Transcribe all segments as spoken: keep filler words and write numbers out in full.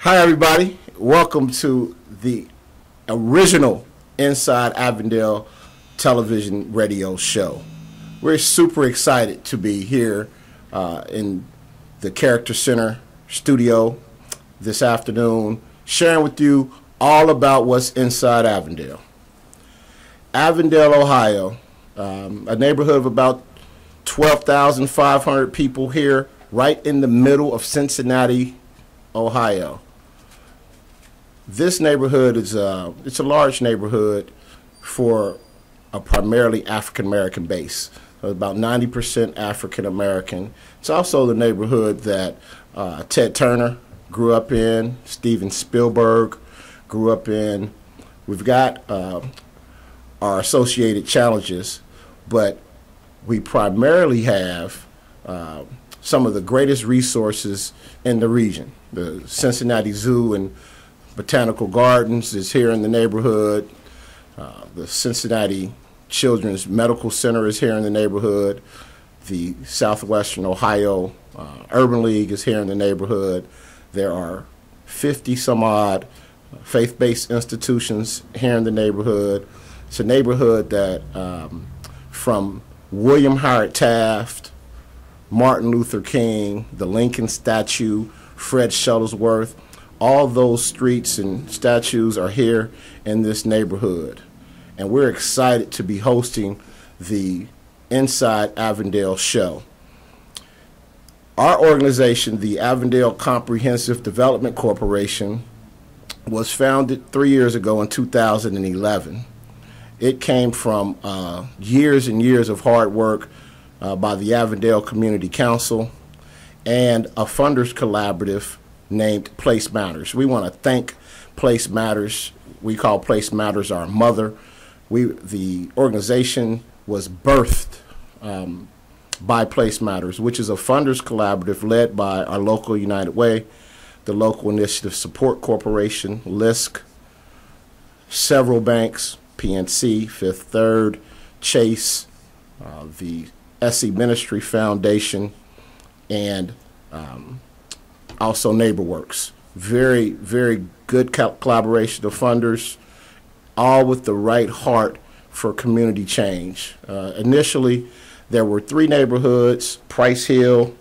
Hi, everybody. Welcome to the original Inside Avondale television radio show. We're super excited to be here uh, in the Character Center studio this afternoon, sharing with you all about what's inside Avondale. Avondale, Ohio, um, a neighborhood of about twelve thousand five hundred people here, right in the middle of Cincinnati, Ohio. This neighborhood is a, it's a large neighborhood for a primarily African-American base, about ninety percent African-American. It's also the neighborhood that uh, Ted Turner grew up in, Steven Spielberg grew up in. We've got uh, our associated challenges, but we primarily have uh, some of the greatest resources in the region. The Cincinnati Zoo and Botanical Gardens is here in the neighborhood. Uh, the Cincinnati Children's Medical Center is here in the neighborhood. The Southwestern Ohio uh, Urban League is here in the neighborhood. There are fifty some odd faith-based institutions here in the neighborhood. It's a neighborhood that um, from William Howard Taft, Martin Luther King, the Lincoln statue, Fred Shuttlesworth, all those streets and statues are here in this neighborhood. And we're excited to be hosting the Inside Avondale show. Our organization, the Avondale Comprehensive Development Corporation, was founded three years ago in two thousand eleven. It came from uh, years and years of hard work uh, by the Avondale Community Council and a funders collaborative named Place Matters. We want to thank Place Matters. We call Place Matters our mother. We, the organization was birthed um, by Place Matters, which is a funders collaborative led by our local United Way, the Local Initiative Support Corporation, L I S C, several banks, P N C, Fifth Third, Chase, uh, the S E Ministry Foundation, and um, also NeighborWorks. Very, very good co collaboration of funders, all with the right heart for community change. Uh, initially, there were three neighborhoods: Price Hill,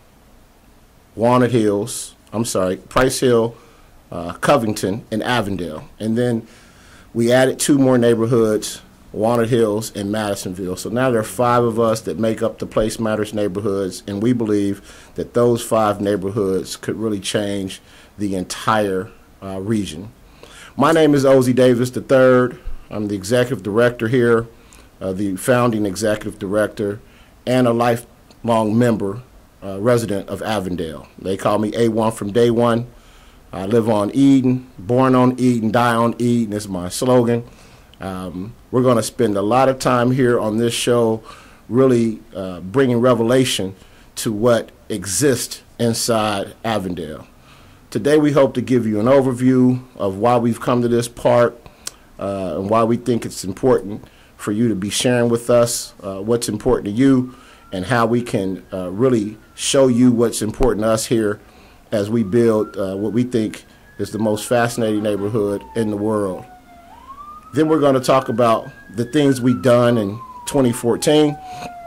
Walnut Hills, I'm sorry, Price Hill, uh, Covington, and Avondale. And then we added two more neighborhoods, Walnut Hills and Madisonville. So now there are five of us that make up the Place Matters neighborhoods, and we believe that those five neighborhoods could really change the entire uh, region. My name is Ozie Davis the third. I'm the executive director here, uh, the founding executive director, and a lifelong member, uh, resident of Avondale. They call me A one from day one. I live on Eden, born on Eden, die on Eden is my slogan. Um, we're going to spend a lot of time here on this show really uh, bringing revelation to what exists inside Avondale. Today we hope to give you an overview of why we've come to this part uh, and why we think it's important for you to be sharing with us uh, what's important to you and how we can uh, really show you what's important to us here as we build uh, what we think is the most fascinating neighborhood in the world. Then we're going to talk about the things we've done in twenty fourteen,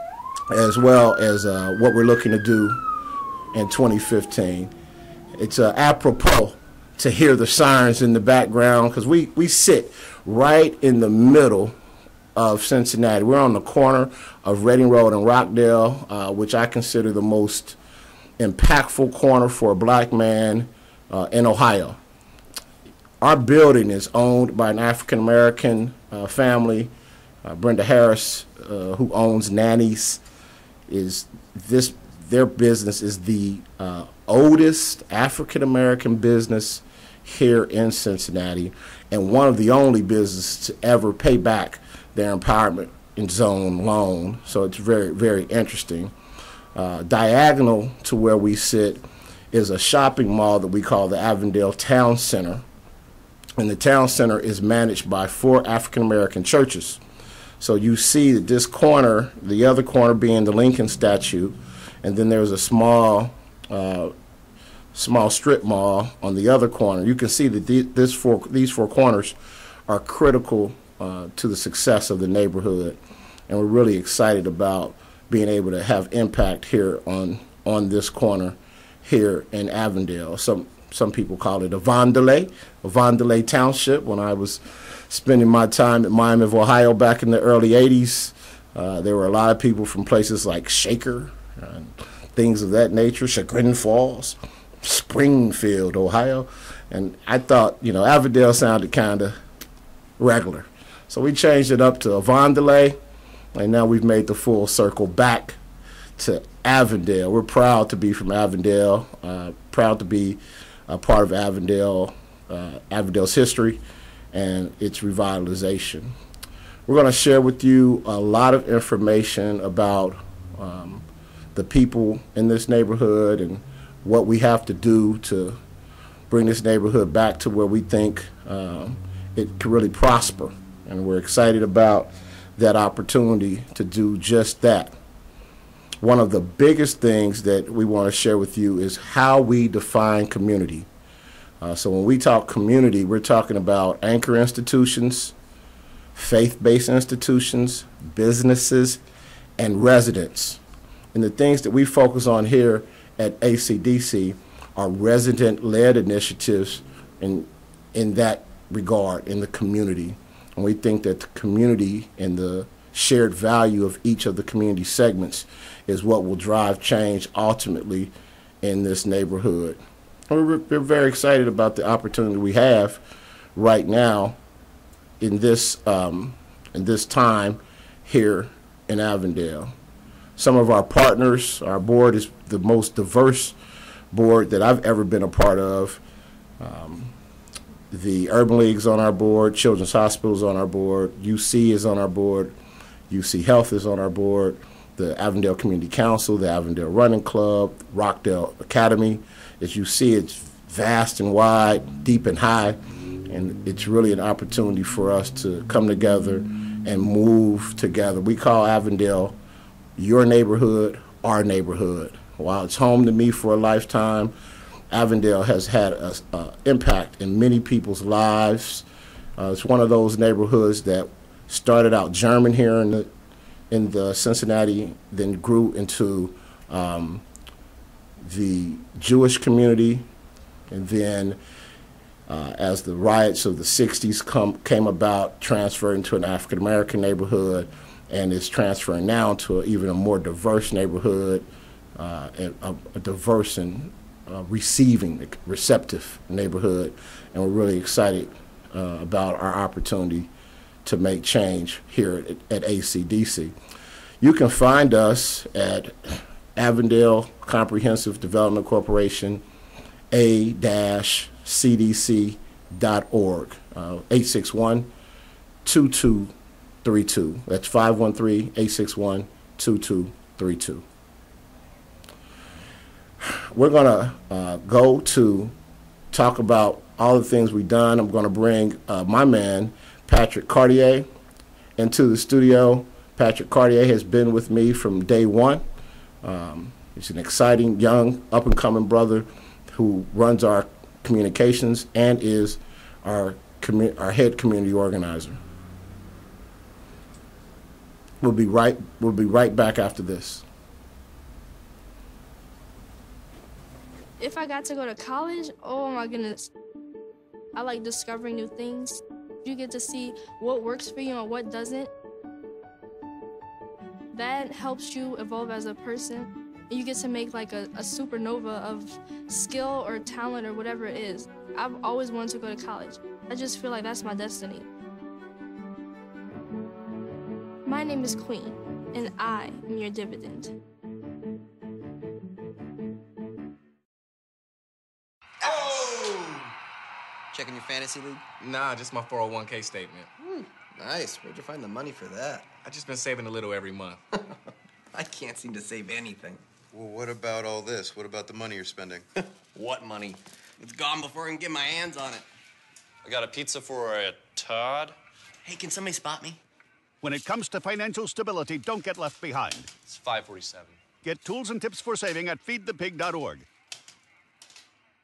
as well as uh, what we're looking to do in twenty fifteen. It's uh, apropos to hear the sirens in the background because we, we sit right in the middle of Cincinnati. We're on the corner of Reading Road and Rockdale, uh, which I consider the most impactful corner for a black man uh, in Ohio. Our building is owned by an African-American uh, family. Uh, Brenda Harris, uh, who owns Nanny's, is this. Their business is the uh, oldest African-American business here in Cincinnati, and one of the only businesses to ever pay back their empowerment zone loan. So it's very, very interesting. Uh, diagonal to where we sit is a shopping mall that we call the Avondale Town Center. And the town center is managed by four African-American churches. So you see that this corner, the other corner being the Lincoln statue, and then there's a small uh, small strip mall on the other corner. You can see that the, this four, these four corners are critical uh, to the success of the neighborhood, and we're really excited about being able to have impact here on on this corner here in Avondale. Some some people call it Avondale, Avondale Township. When I was spending my time at Miami of Ohio back in the early eighties, uh, there were a lot of people from places like Shaker and things of that nature, Chagrin Falls, Springfield, Ohio. And I thought, you know, Avondale sounded kind of regular. So we changed it up to Avondale, and now we've made the full circle back to Avondale. We're proud to be from Avondale, uh, proud to be a part of Avondale, uh, Avondale's history and its revitalization. We're going to share with you a lot of information about um, the people in this neighborhood and what we have to do to bring this neighborhood back to where we think um, it can really prosper. And we're excited about that opportunity to do just that. One of the biggest things that we want to share with you is how we define community. Uh, so when we talk community, we're talking about anchor institutions, faith-based institutions, businesses, and residents. And the things that we focus on here at A C D C are resident-led initiatives in, in that regard, in the community. And we think that the community and the shared value of each of the community segments is what will drive change ultimately in this neighborhood. We're, we're very excited about the opportunity we have right now in this, um, in this time here in Avondale. Some of our partners, our board is the most diverse board that I've ever been a part of. Um, the Urban League's on our board, Children's Hospital's on our board, U C is on our board, U C Health is on our board, the Avondale Community Council, the Avondale Running Club, Rockdale Academy. As you see, it's vast and wide, deep and high, and it's really an opportunity for us to come together and move together. We call Avondale your neighborhood, our neighborhood. While it's home to me for a lifetime, Avondale has had an impact in many people's lives. Uh, it's one of those neighborhoods that started out German here in the in the Cincinnati, then grew into um, the Jewish community, and then uh, as the riots of the sixties come, came about, transferred into an African American neighborhood, and is transferring now to a, even a more diverse neighborhood, uh, and a, a diverse and uh, receiving, receptive neighborhood, and we're really excited uh, about our opportunity to make change here at, at A C D C. You can find us at Avondale Comprehensive Development Corporation, A C D C dot org, uh, eight six one, two two three two. That's five one three, eight six one, two two three two. We're going to uh, go to talk about all the things we've done. I'm going to bring uh, my man, Patrick Cartier, into the studio. Patrick Cartier has been with me from day one. Um, he's an exciting, young, up-and-coming brother who runs our communications and is our, commu our head community organizer. We'll be right, we'll be right back after this. If I got to go to college, oh my goodness, I like discovering new things. You get to see what works for you and what doesn't. That helps you evolve as a person. You get to make like a, a supernova of skill or talent or whatever it is. I've always wanted to go to college. I just feel like that's my destiny. My name is Queen, and I am your dividend. Checking your fantasy league? Nah, just my four oh one K statement. Hmm, nice. Where'd you find the money for that? I just been saving a little every month. I can't seem to save anything. Well, what about all this? What about the money you're spending? What money? It's gone before I can get my hands on it. I got a pizza for a Todd. Hey, can somebody spot me? When it comes to financial stability, don't get left behind. It's five forty-seven. Get tools and tips for saving at feed the pig dot org.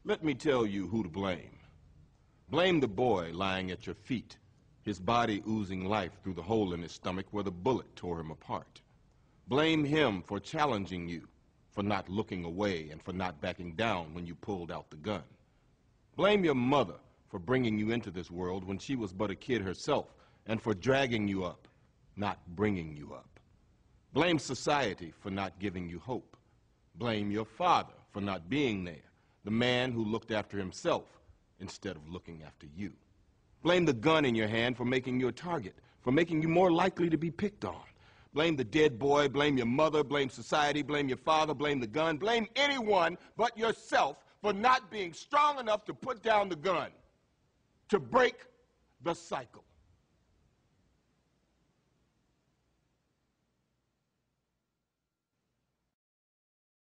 Let me tell you who to blame. Blame the boy lying at your feet, his body oozing life through the hole in his stomach where the bullet tore him apart. Blame him for challenging you, for not looking away and for not backing down when you pulled out the gun. Blame your mother for bringing you into this world when she was but a kid herself and for dragging you up, not bringing you up. Blame society for not giving you hope. Blame your father for not being there, the man who looked after himself instead of looking after you. Blame the gun in your hand for making you a target, for making you more likely to be picked on. Blame the dead boy, blame your mother, blame society, blame your father, blame the gun, blame anyone but yourself for not being strong enough to put down the gun, to break the cycle.